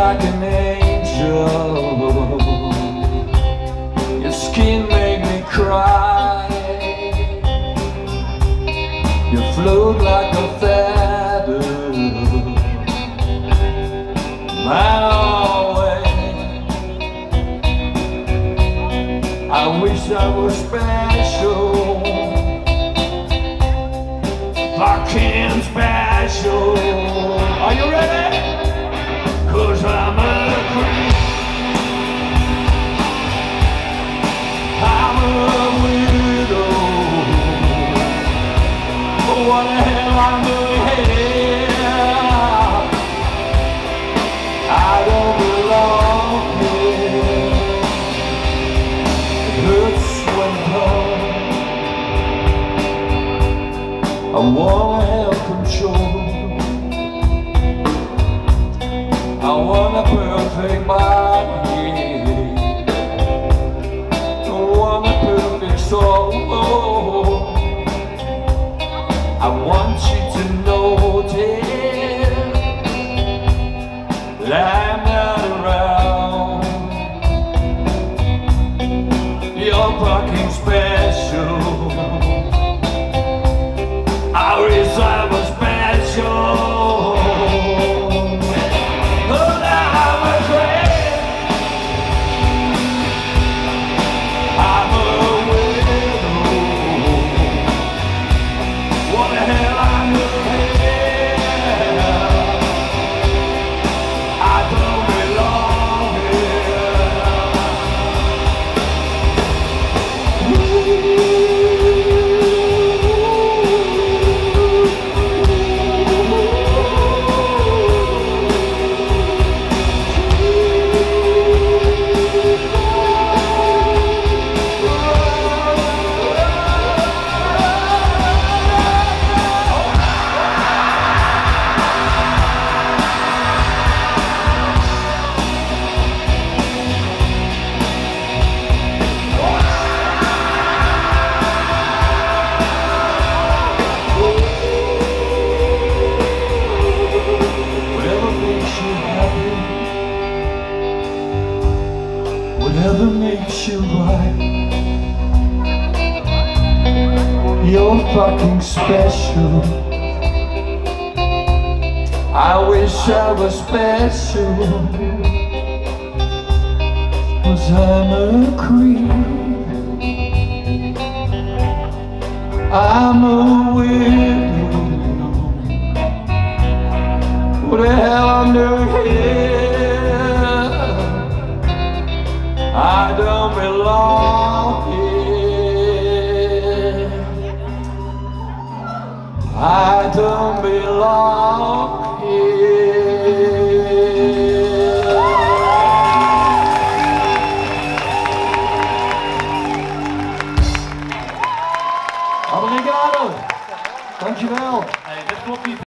like an angel. Your skin made me cry. You float like a feather my way. I wish I was special, fucking special. Are you ready? 'Cause I'm a creep, I'm a widow. What the hell I'm doing here? I don't belong here. It hurts when I come. I wanna have control. I want a perfect body. I want a perfect soul. I want you to notice that I'm not around. You're fucking special. I wish I was special. Whatever makes you right, you're fucking special. I wish I was special, 'cause I'm a creep, I'm a widow. What the hell I'm doing here? I don't belong here. I don't belong